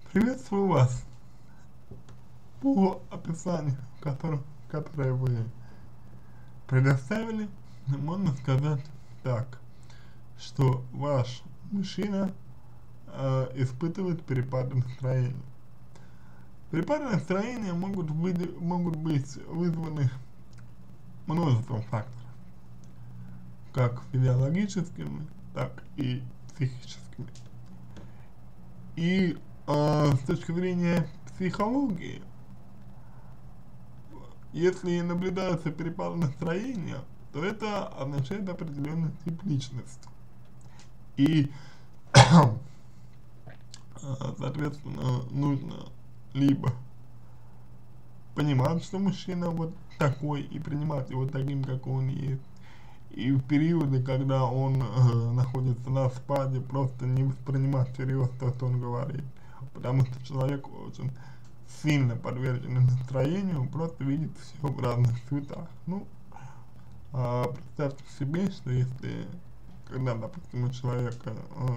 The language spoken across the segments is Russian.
Приветствую вас. По описанию, которое вы предоставили, можно сказать так, что ваш мужчина испытывает перепады настроения. Перепады настроения могут быть вызваны множеством факторов, как физиологическими, так и психическими. И с точки зрения психологии, если наблюдаются перепады настроения, то это означает определенный тип личности. И, соответственно, нужно либо понимать, что мужчина вот такой, и принимать его таким, как он есть. И в периоды, когда он находится на спаде, просто не воспринимать всерьез то, что он говорит. Потому что человек очень сильно подвержен настроению, просто видит все в разных цветах. Ну, представьте себе, что если, когда, допустим, у человека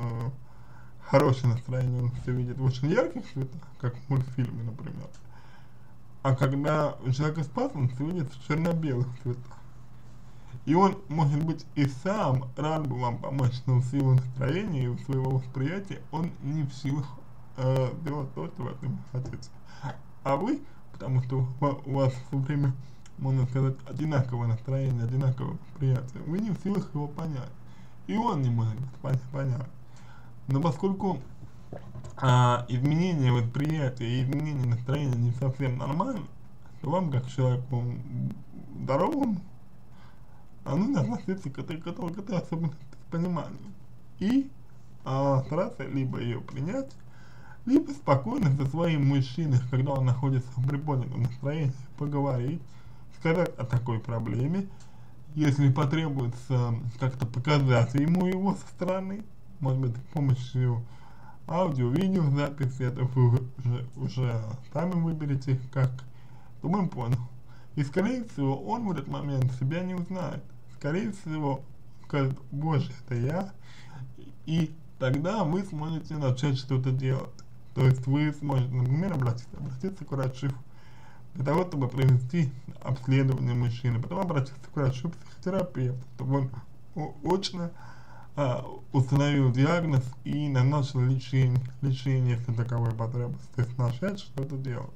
хорошее настроение, он все видит в очень ярких цветах, как в мультфильме, например. А когда у человека спад, он все видит в черно-белых цветах. И он, может быть, и сам рад бы вам помочь, но в силу настроения и в своего восприятия он не в силах делать то, что вы от него хотите. А вы, потому что у вас все время, можно сказать, одинаковое настроение, одинаковое восприятие, вы не в силах его понять. И он не может понять. Но поскольку изменение восприятия и изменение настроения не совсем нормально, то вам, как человеку здоровому, нужно относиться к этой особенности с пониманием. И стараться либо ее принять, либо спокойно со своим мужчиной, когда он находится в приподнятом настроении, поговорить, сказать о такой проблеме, если потребуется как-то показать ему его со стороны, может быть, с помощью аудио-видео записи, это вы уже сами выберете, как, чтобы он понял. И, скорее всего, он в этот момент себя не узнает. Скорее всего, скажет: боже, это я. И тогда вы сможете начать что-то делать. То есть вы сможете, например, обратиться к врачу для того, чтобы провести обследование мужчины, потом обратиться к врачу-психотерапевту, чтобы он очно установил диагноз и назначил лечение, если таковой потребность, то есть начать что-то делать.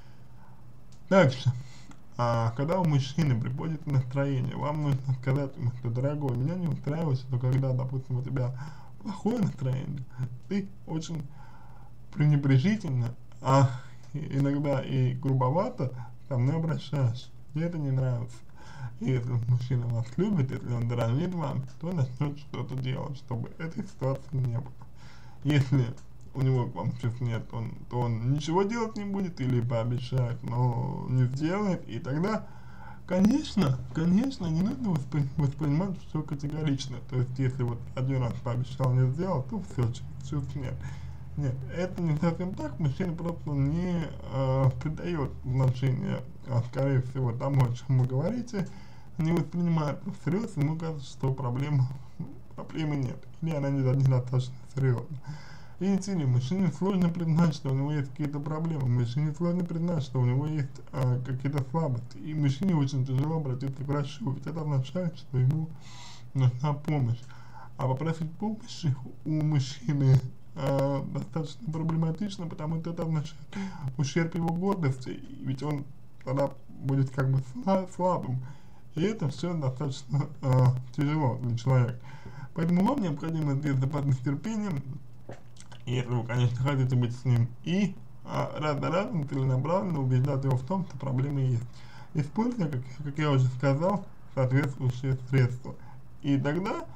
Дальше. Когда у мужчины приходит настроение, вам нужно сказать ему, что: дорогой, меня не устраивает, что когда, допустим, у тебя плохое настроение, ты очень пренебрежительно, иногда и грубовато ко мне обращаешься. Мне это не нравится. И если мужчина вас любит, если он дорожит вам, то начнет что-то делать, чтобы этой ситуации не было. Если у него к вам чувств нет, то он ничего делать не будет или пообещает, но не сделает, и тогда, конечно, не нужно воспринимать все категорично. То есть, если вот один раз пообещал, не сделал, то все, чувств нет. Нет, это не совсем так, мужчина просто не придает значения, скорее всего, тому, о чем вы говорите, не воспринимает всерьез, ему кажется, что проблемы нет, или она недостаточно серьезна. Видите ли, мужчине сложно признать, что у него есть какие-то проблемы, мужчине сложно признать, что у него есть какие-то слабости, и мужчине очень тяжело обратиться к врачу, ведь это означает, что ему нужна помощь. А попросить помощи у мужчины достаточно проблематично, потому что это означает ущерб его гордости, ведь он тогда будет как бы слабым, и это все достаточно тяжело для человека. Поэтому вам необходимо здесь запастись терпением, если вы, конечно, хотите быть с ним, и раз за разом целенаправленно убеждать его в том, что проблемы есть, используя, как я уже сказал, соответствующие средства. И тогда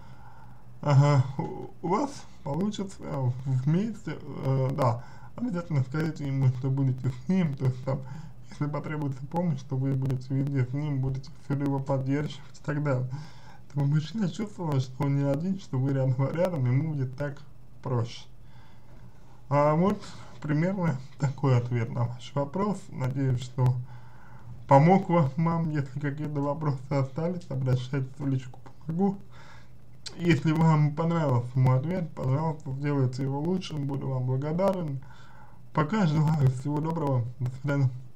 у вас получится вместе, да, обязательно скажите ему, что будете с ним, то есть там, если потребуется помощь, то вы будете везде с ним, будете всюду его поддерживать и так далее. Чтобы мужчина чувствовал, что он не один, что вы рядом, ему будет так проще. Вот примерно такой ответ на ваш вопрос. Надеюсь, что помог вам. Если какие-то вопросы остались, обращайтесь в личку, помогу. Если вам понравился мой ответ, пожалуйста, сделайте его лучшим, буду вам благодарен. Пока, желаю всего доброго, до свидания.